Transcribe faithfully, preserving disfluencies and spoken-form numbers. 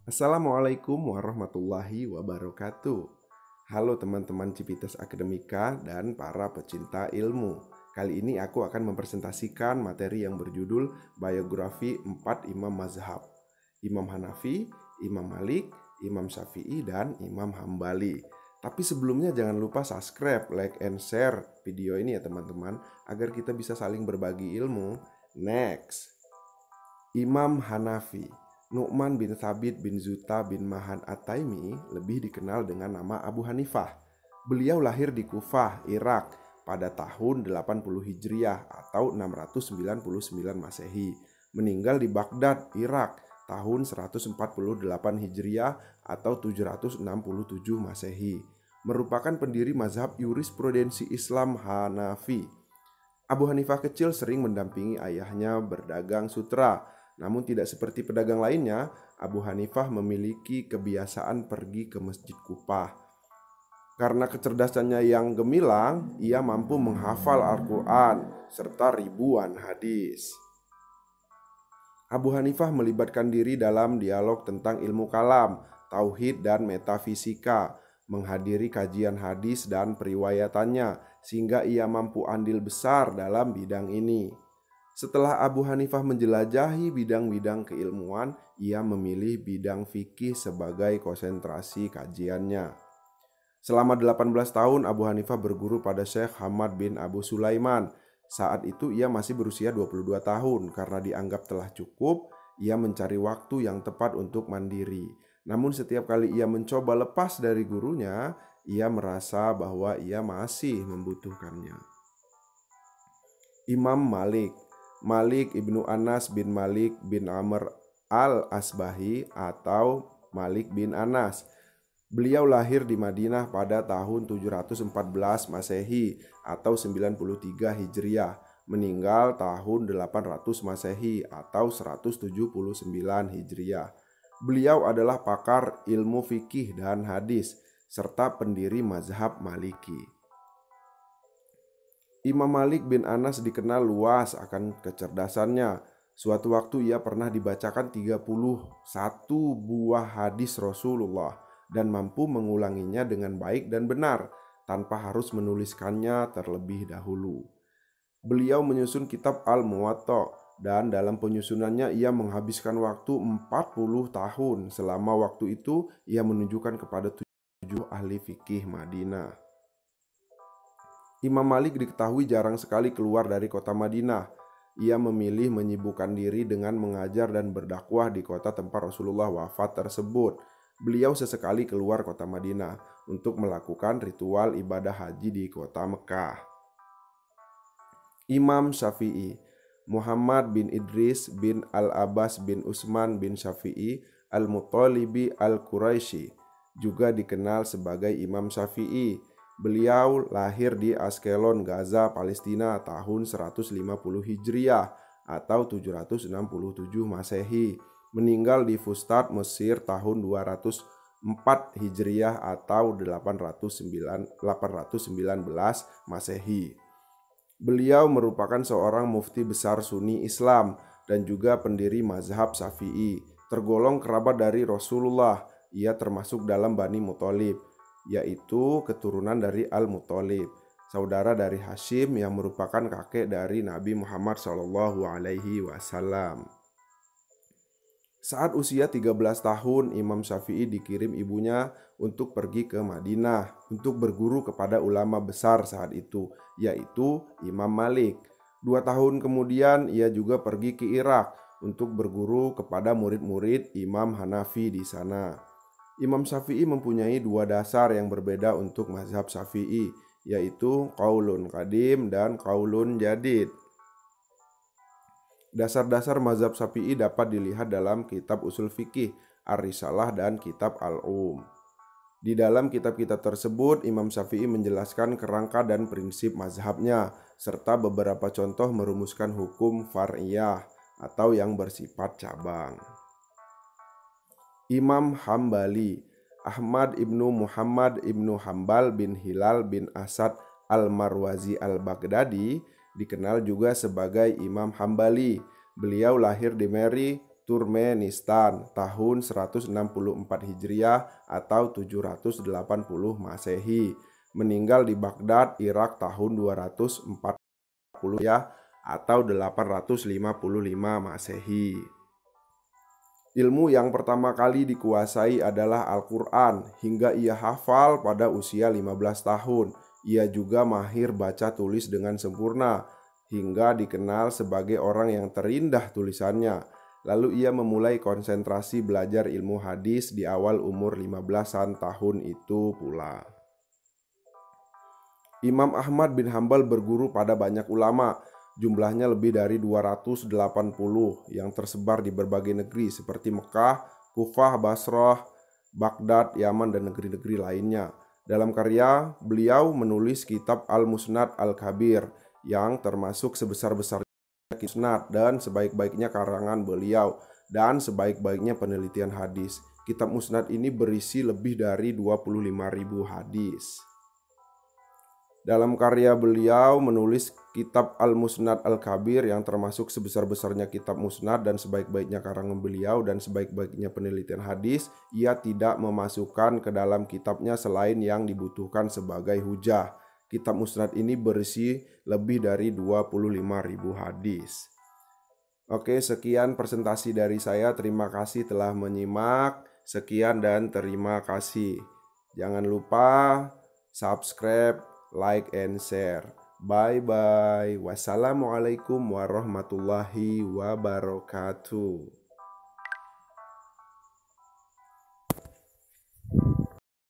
Assalamualaikum warahmatullahi wabarakatuh. Halo teman-teman Civitas Akademika dan para pecinta ilmu. Kali ini aku akan mempresentasikan materi yang berjudul Biografi empat Imam Mazhab: Imam Hanafi, Imam Malik, Imam Syafi'i, dan Imam Hambali. Tapi sebelumnya jangan lupa subscribe, like, and share video ini ya teman-teman, agar kita bisa saling berbagi ilmu. Next, Imam Hanafi Nu'man bin Thabit bin Zuta bin Mahan At-Taimi, lebih dikenal dengan nama Abu Hanifah. Beliau lahir di Kufah, Irak pada tahun delapan puluh Hijriah atau enam ratus sembilan puluh sembilan Masehi. Meninggal di Baghdad, Irak tahun seratus empat puluh delapan Hijriah atau tujuh ratus enam puluh tujuh Masehi. Merupakan pendiri mazhab yurisprudensi Islam Hanafi. Abu Hanifah kecil sering mendampingi ayahnya berdagang sutra. Namun tidak seperti pedagang lainnya, Abu Hanifah memiliki kebiasaan pergi ke Masjid Kufah. Karena kecerdasannya yang gemilang, ia mampu menghafal Al-Quran serta ribuan hadis. Abu Hanifah melibatkan diri dalam dialog tentang ilmu kalam, tauhid, dan metafisika, menghadiri kajian hadis dan periwayatannya, sehingga ia mampu andil besar dalam bidang ini. Setelah Abu Hanifah menjelajahi bidang-bidang keilmuan, ia memilih bidang fikih sebagai konsentrasi kajiannya. Selama delapan belas tahun Abu Hanifah berguru pada Syekh Hamad bin Abu Sulaiman. Saat itu ia masih berusia dua puluh dua tahun. Karena dianggap telah cukup, ia mencari waktu yang tepat untuk mandiri. Namun setiap kali ia mencoba lepas dari gurunya, ia merasa bahwa ia masih membutuhkannya. Imam Malik Malik ibnu Anas bin Malik bin Amr al-Asbahi atau Malik bin Anas. Beliau lahir di Madinah pada tahun tujuh ratus empat belas Masehi atau sembilan puluh tiga Hijriah. Meninggal tahun delapan ratus Masehi atau seratus tujuh puluh sembilan Hijriah. Beliau adalah pakar ilmu fikih dan hadis serta pendiri mazhab Maliki. Imam Malik bin Anas dikenal luas akan kecerdasannya. Suatu waktu ia pernah dibacakan tiga puluh satu buah hadis Rasulullah dan mampu mengulanginya dengan baik dan benar tanpa harus menuliskannya terlebih dahulu. Beliau menyusun kitab Al-Muwatta dan dalam penyusunannya ia menghabiskan waktu empat puluh tahun. Selama waktu itu ia menunjukkan kepada tujuh ahli fikih Madinah. Imam Malik diketahui jarang sekali keluar dari kota Madinah. Ia memilih menyibukkan diri dengan mengajar dan berdakwah di kota tempat Rasulullah wafat tersebut. Beliau sesekali keluar kota Madinah untuk melakukan ritual ibadah haji di kota Mekah. Imam Syafi'i Muhammad bin Idris bin Al-Abbas bin Utsman bin Syafi'i Al-Muttalibi Al-Quraisy, juga dikenal sebagai Imam Syafi'i. Beliau lahir di Askelon, Gaza, Palestina tahun seratus lima puluh Hijriah atau tujuh ratus enam puluh tujuh Masehi. Meninggal di Fustat, Mesir tahun dua ratus empat Hijriah atau delapan ratus sembilan belas Masehi. Beliau merupakan seorang mufti besar Sunni Islam dan juga pendiri mazhab Syafi'i. Tergolong kerabat dari Rasulullah, ia termasuk dalam Bani Muthalib, yaitu keturunan dari Al-Muthalib, saudara dari Hashim yang merupakan kakek dari Nabi Muhammad shallallahu alaihi wasallam. Saat usia tiga belas tahun, Imam Syafi'i dikirim ibunya untuk pergi ke Madinah untuk berguru kepada ulama besar saat itu, yaitu Imam Malik. Dua tahun kemudian ia juga pergi ke Irak untuk berguru kepada murid-murid Imam Hanafi di sana. Imam Syafi'i mempunyai dua dasar yang berbeda untuk mazhab Syafi'i, yaitu qaulun qadim dan qaulun jadid. Dasar-dasar mazhab Syafi'i dapat dilihat dalam kitab usul fikih, Ar-Risalah, dan kitab Al-Um. Di dalam kitab-kitab tersebut, Imam Syafi'i menjelaskan kerangka dan prinsip mazhabnya, serta beberapa contoh merumuskan hukum far'iyah atau yang bersifat cabang. Imam Hambali Ahmad ibnu Muhammad ibnu Hambal bin Hilal bin Asad al-Marwazi al-Baghdadi, dikenal juga sebagai Imam Hambali. Beliau lahir di Mary Turkmenistan tahun seratus enam puluh empat Hijriah atau tujuh ratus delapan puluh Masehi. Meninggal di Baghdad, Irak tahun dua ratus empat puluh ya atau delapan ratus lima puluh lima Masehi. Ilmu yang pertama kali dikuasai adalah Al-Quran hingga ia hafal pada usia lima belas tahun. Ia juga mahir baca tulis dengan sempurna hingga dikenal sebagai orang yang terindah tulisannya. Lalu ia memulai konsentrasi belajar ilmu hadis di awal umur lima belasan tahun itu pula. Imam Ahmad bin Hambal berguru pada banyak ulama. Jumlahnya lebih dari dua ratus delapan puluh yang tersebar di berbagai negeri seperti Mekah, Kufah, Basrah, Baghdad, Yaman, dan negeri-negeri lainnya. Dalam karya, beliau menulis kitab Al-Musnad Al-Kabir yang termasuk sebesar-besarnya Musnad dan sebaik-baiknya karangan beliau dan sebaik-baiknya penelitian hadis. Kitab Musnad ini berisi lebih dari dua puluh lima ribu hadis. Dalam karya beliau menulis kitab Al-Musnad Al-Kabir yang termasuk sebesar-besarnya kitab Musnad dan sebaik-baiknya karangan beliau dan sebaik-baiknya penelitian hadis, ia tidak memasukkan ke dalam kitabnya selain yang dibutuhkan sebagai hujah. Kitab Musnad ini berisi lebih dari dua puluh lima ribu hadis. Oke, sekian presentasi dari saya. Terima kasih telah menyimak. Sekian dan terima kasih. Jangan lupa subscribe, like, and share. Bye-bye. Wassalamualaikum warahmatullahi wabarakatuh.